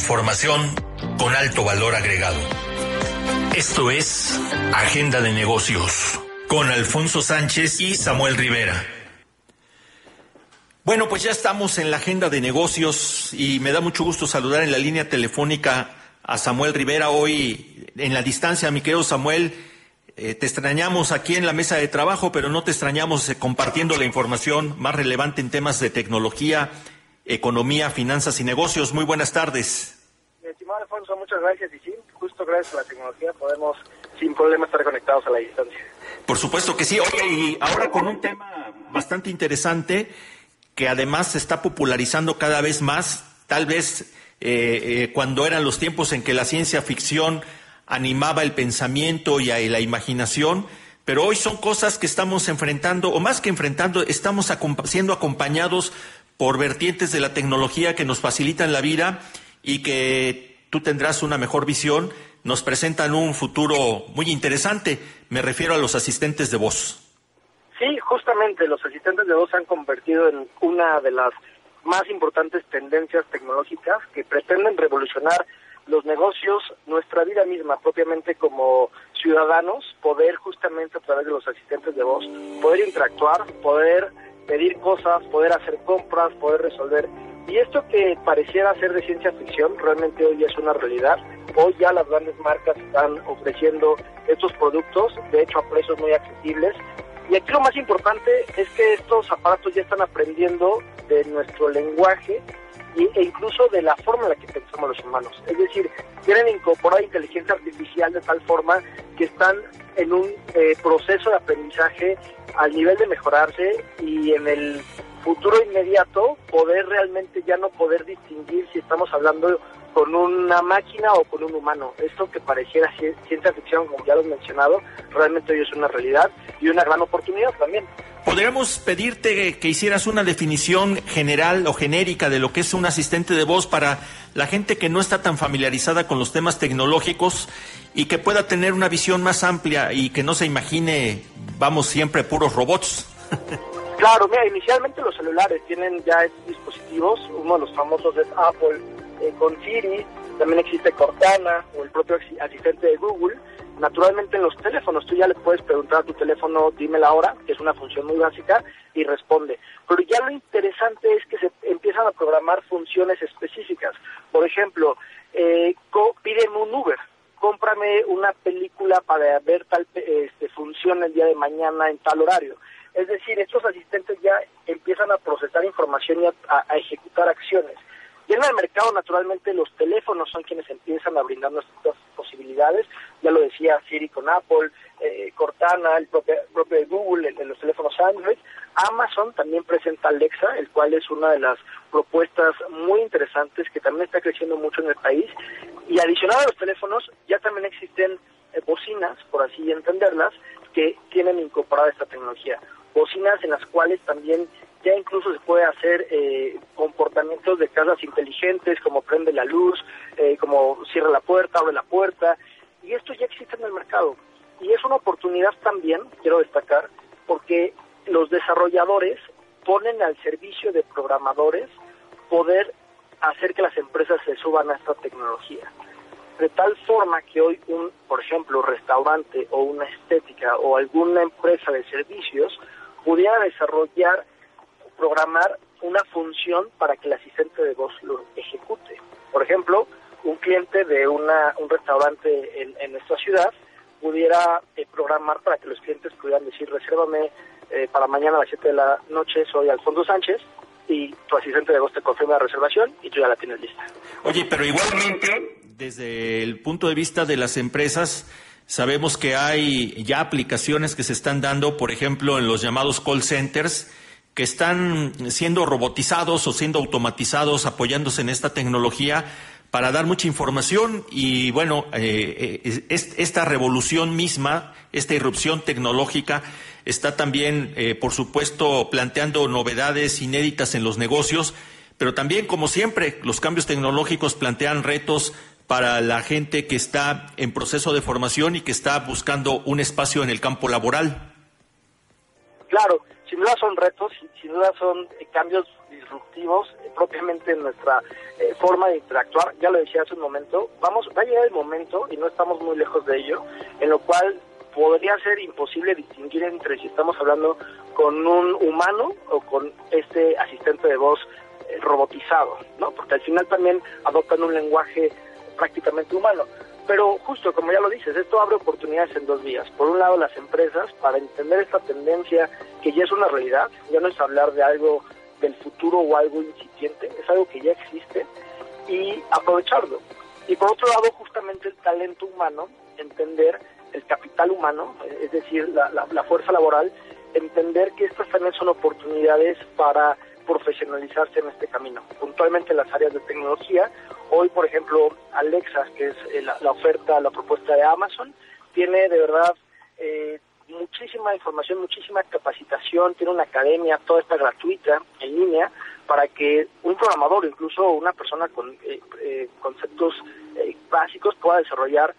Información con alto valor agregado. Esto es Agenda de Negocios con Alfonso Sánchez y Samuel Rivera. Bueno, pues ya estamos en la Agenda de Negocios y me da mucho gusto saludar en la línea telefónica a Samuel Rivera. Hoy en la distancia, mi querido Samuel, te extrañamos aquí en la mesa de trabajo, pero no te extrañamos compartiendo la información más relevante en temas de tecnología, economía, finanzas y negocios. Muy buenas tardes. Mi estimado Alfonso, muchas gracias. Y sí, justo gracias a la tecnología podemos sin problema estar conectados a la distancia. Por supuesto que sí. Oye, y ahora con un tema bastante interesante que además se está popularizando cada vez más, tal vez cuando eran los tiempos en que la ciencia ficción animaba el pensamiento y la imaginación, pero hoy son cosas que estamos enfrentando, o más que enfrentando, estamos siendo acompañados por vertientes de la tecnología que nos facilitan la vida y que tú tendrás una mejor visión, nos presentan un futuro muy interesante. Me refiero a los asistentes de voz. Sí, justamente los asistentes de voz se han convertido en una de las más importantes tendencias tecnológicas que pretenden revolucionar los negocios, nuestra vida misma, propiamente como ciudadanos, poder justamente a través de los asistentes de voz, poder interactuar, poder pedir cosas, poder hacer compras, poder resolver. Y esto que pareciera ser de ciencia ficción, realmente hoy es una realidad. Hoy ya las grandes marcas están ofreciendo estos productos, de hecho a precios muy accesibles. Y aquí lo más importante es que estos aparatos ya están aprendiendo de nuestro lenguaje e incluso de la forma en la que pensamos los humanos. Es decir, quieren incorporar inteligencia artificial de tal forma que están en un proceso de aprendizaje al nivel de mejorarse y en el futuro inmediato poder realmente ya no poder distinguir si estamos hablando con una máquina o con un humano. Esto que pareciera ciencia ficción, como ya lo he mencionado, realmente hoy es una realidad y una gran oportunidad también. ¿Podríamos pedirte que hicieras una definición general o genérica de lo que es un asistente de voz para la gente que no está tan familiarizada con los temas tecnológicos y que pueda tener una visión más amplia y que no se imagine, vamos, siempre puros robots? Claro, mira, inicialmente los celulares tienen ya estos dispositivos, uno de los famosos es Apple, con Siri, también existe Cortana o el propio asistente de Google. Naturalmente en los teléfonos tú ya le puedes preguntar a tu teléfono, dime la hora, que es una función muy básica, y responde. Pero ya lo interesante es que se empiezan a programar funciones específicas. Por ejemplo, pídeme un Uber, cómprame una película para ver tal función el día de mañana en tal horario. Es decir, estos asistentes ya empiezan a procesar información y a ejecutar acciones. Y en el mercado, naturalmente, los teléfonos son quienes empiezan a brindar nuestras posibilidades. Ya lo decía Siri con Apple, Cortana, el propio de Google, en los teléfonos Android. Amazon también presenta Alexa, el cual es una de las propuestas muy interesantes que también está creciendo mucho en el país. Y adicional a los teléfonos, ya también existen bocinas, por así entenderlas, que tienen incorporada esta tecnología. Bocinas en las cuales también ya incluso se puede hacer comportamientos de casas inteligentes, como prende la luz, como cierra la puerta, abre la puerta, y esto ya existe en el mercado. Y es una oportunidad también, quiero destacar, porque los desarrolladores ponen al servicio de programadores poder hacer que las empresas se suban a esta tecnología. De tal forma que hoy por ejemplo, restaurante o una estética o alguna empresa de servicios pudiera programar una función para que el asistente de voz lo ejecute. Por ejemplo, un cliente de un restaurante en nuestra ciudad pudiera programar para que los clientes pudieran decir, resérvame para mañana a las 7 de la noche, soy Alfonso Sánchez, y tu asistente de voz te confirma la reservación y tú ya la tienes lista. Oye, pero igualmente, desde el punto de vista de las empresas, sabemos que hay ya aplicaciones que se están dando, por ejemplo, en los llamados call centers, que están siendo robotizados o siendo automatizados, apoyándose en esta tecnología para dar mucha información. Y bueno, esta revolución misma, esta irrupción tecnológica, está también, por supuesto, planteando novedades inéditas en los negocios, pero también, como siempre, los cambios tecnológicos plantean retos para la gente que está en proceso de formación y que está buscando un espacio en el campo laboral. Claro, sin duda son retos, sin duda son cambios disruptivos propiamente en nuestra forma de interactuar. Ya lo decía hace un momento, va a llegar el momento, y no estamos muy lejos de ello, en lo cual podría ser imposible distinguir entre si estamos hablando con un humano o con este asistente de voz robotizado, ¿no? Porque al final también adoptan un lenguaje prácticamente humano. Pero justo como ya lo dices, esto abre oportunidades en dos vías. Por un lado, las empresas, para entender esta tendencia que ya es una realidad, ya no es hablar de algo del futuro o algo incipiente, es algo que ya existe, y aprovecharlo. Y por otro lado, justamente el talento humano, entender el capital humano, es decir, la fuerza laboral, entender que estas también son oportunidades para profesionalizarse en este camino. Puntualmente en las áreas de tecnología, hoy, por ejemplo, Alexa, que es la oferta, la propuesta de Amazon, tiene de verdad muchísima información, muchísima capacitación, tiene una academia, toda esta gratuita, en línea, para que un programador, incluso una persona con conceptos básicos, pueda desarrollar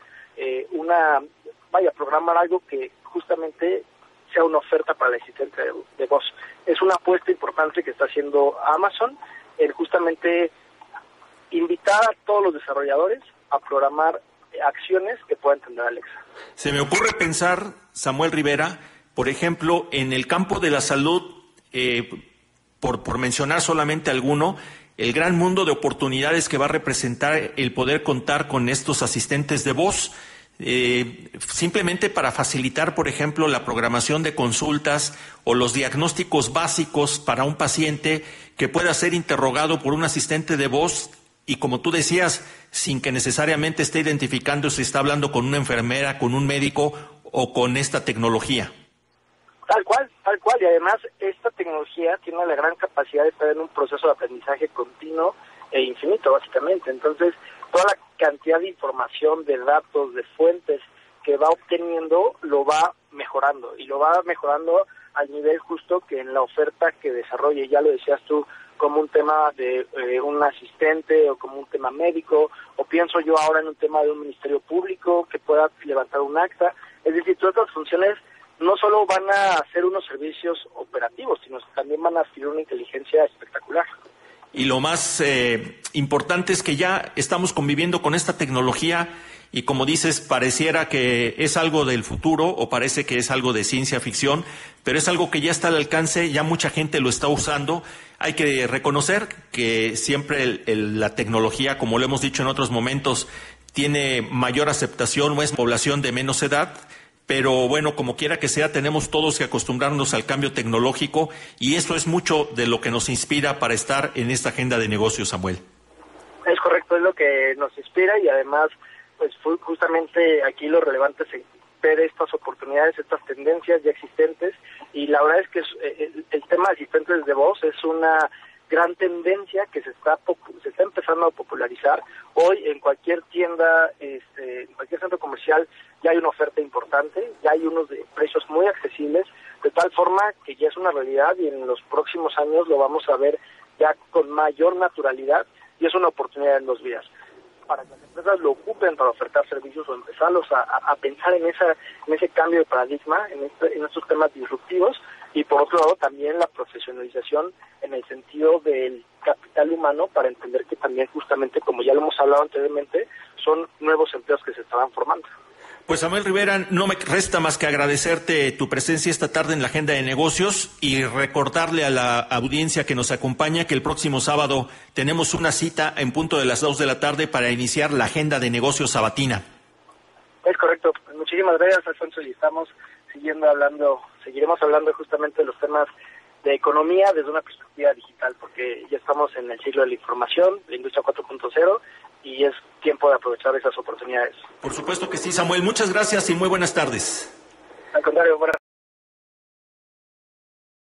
programar algo que justamente sea una oferta para el asistente de voz. Es una apuesta importante que está haciendo Amazon, el justamente invitar a todos los desarrolladores a programar acciones que pueda entender Alexa. Se me ocurre pensar, Samuel Rivera, por ejemplo, en el campo de la salud, por mencionar solamente alguno, el gran mundo de oportunidades que va a representar el poder contar con estos asistentes de voz, simplemente para facilitar, por ejemplo, la programación de consultas o los diagnósticos básicos para un paciente que pueda ser interrogado por un asistente de voz y, como tú decías, sin que necesariamente esté identificando si está hablando con una enfermera, con un médico o con esta tecnología. Tal cual, y además esta tecnología tiene la gran capacidad de estar en un proceso de aprendizaje continuo e infinito, básicamente. Entonces, toda la cantidad de información, de datos, de fuentes que va obteniendo, lo va mejorando, y lo va mejorando al nivel justo que en la oferta que desarrolle. Ya lo decías tú, como un tema de un asistente o como un tema médico, o pienso yo ahora en un tema de un ministerio público que pueda levantar un acta. Es decir, todas estas funciones no solo van a hacer unos servicios operativos, sino que también van a adquirir una inteligencia espectacular. Y lo más importante es que ya estamos conviviendo con esta tecnología y, como dices, pareciera que es algo del futuro o parece que es algo de ciencia ficción, pero es algo que ya está al alcance, ya mucha gente lo está usando. Hay que reconocer que siempre la tecnología, como lo hemos dicho en otros momentos, tiene mayor aceptación o es población de menos edad. Pero bueno, como quiera que sea, tenemos todos que acostumbrarnos al cambio tecnológico y eso es mucho de lo que nos inspira para estar en esta agenda de negocios, Samuel. Es correcto, es lo que nos inspira y además, pues justamente aquí lo relevante es ver estas oportunidades, estas tendencias ya existentes, y la verdad es que el tema de asistentes de voz es una gran tendencia que se está empezando a popularizar. Hoy en cualquier tienda, en cualquier centro comercial ya hay una oferta importante, ya hay unos de precios muy accesibles, de tal forma que ya es una realidad y en los próximos años lo vamos a ver ya con mayor naturalidad, y es una oportunidad en dos vías. Para que las empresas lo ocupen para ofertar servicios o empezarlos a pensar en ese cambio de paradigma, en estos temas disruptivos, y por otro lado también la profesionalización en el sentido del capital humano, para entender que también justamente, como ya lo hemos hablado anteriormente, son nuevos empleos que se estaban formando. Pues Samuel Rivera, no me resta más que agradecerte tu presencia esta tarde en la Agenda de Negocios y recordarle a la audiencia que nos acompaña que el próximo sábado tenemos una cita en punto de las 2 de la tarde para iniciar la Agenda de Negocios sabatina. Es correcto. Muchísimas gracias, Alfonso, y seguiremos hablando justamente de los temas de economía desde una perspectiva digital, porque ya estamos en el siglo de la información, la industria 4.0, y es tiempo de aprovechar esas oportunidades. Por supuesto que sí, Samuel. Muchas gracias y muy buenas tardes. Al contrario, buenas